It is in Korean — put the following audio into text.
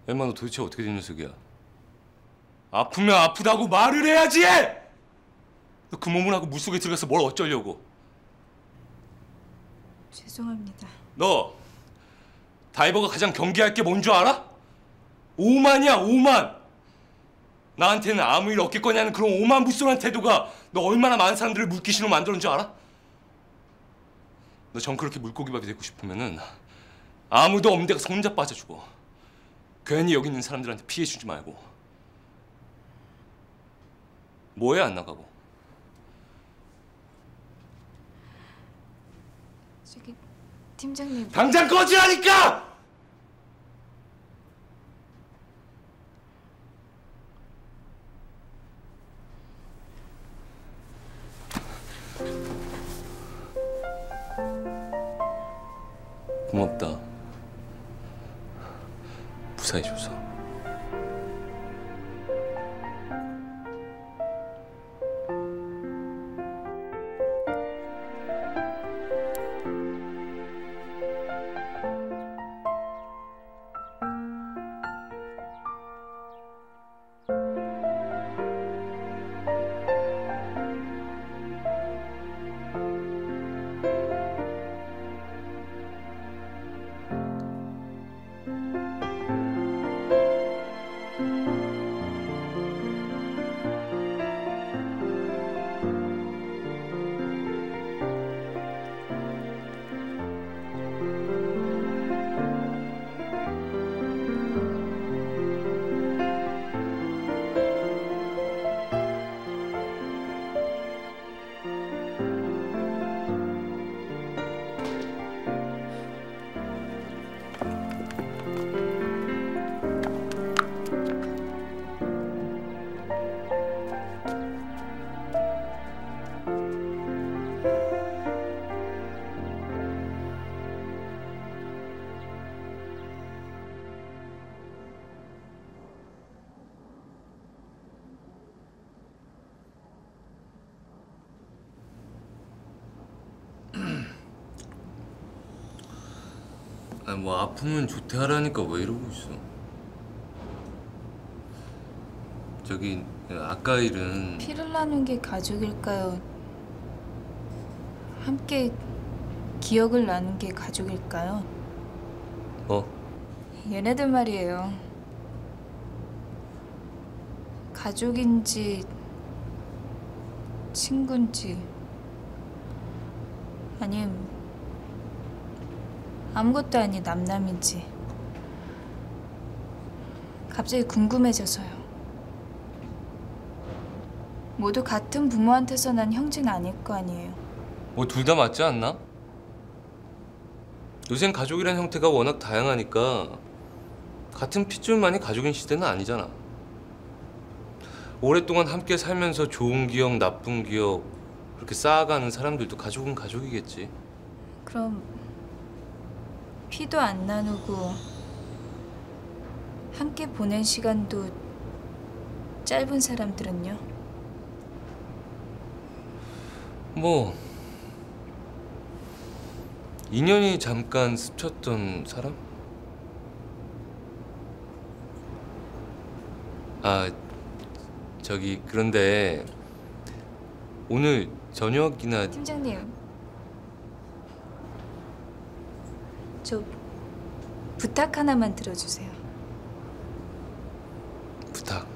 엠마, 너 도대체 어떻게 된 녀석이야? 아프면 아프다고 말을 해야지! 너 그 몸을 하고 물속에 들어가서 뭘 어쩌려고? 죄송합니다. 너 다이버가 가장 경계할 게 뭔 줄 알아? 오만이야, 오만! 나한테는 아무 일 없겠거니 하는 그런 오만불손한 태도가 너 얼마나 많은 사람들을 물귀신으로 만들었는 줄 알아? 너 전 그렇게 물고기밥이 되고 싶으면은 아무도 없는 데 가서 혼자 빠져 죽어. 괜히 여기 있는 사람들한테 피해 주지 말고. 뭐해 안 나가고? 저기 팀장님. 당장 꺼지라니까! 고맙다. 무사해줘서. 아니 뭐 아프면 조퇴하라니까 왜 이러고 있어? 저기 아까 일은 피를 나눈 게 가족일까요? 함께 기억을 나눈 게 가족일까요? 뭐? 얘네들 말이에요. 가족인지 친구인지 아니면 아무것도 아닌 남남인지 갑자기 궁금해져서요. 모두 같은 부모한테서 난 형제는 아닐 거 아니에요. 뭐 둘 다 맞지 않나? 요샌 가족이란 형태가 워낙 다양하니까 같은 핏줄만이 가족인 시대는 아니잖아. 오랫동안 함께 살면서 좋은 기억, 나쁜 기억 그렇게 쌓아가는 사람들도 가족은 가족이겠지. 그럼 피도 안 나누고 함께 보낸 시간도 짧은 사람들은요? 뭐 인연이 잠깐 스쳤던 사람? 아 저기 그런데 오늘 저녁이나 팀장님, 저 부탁 하나만 들어주세요. 부탁.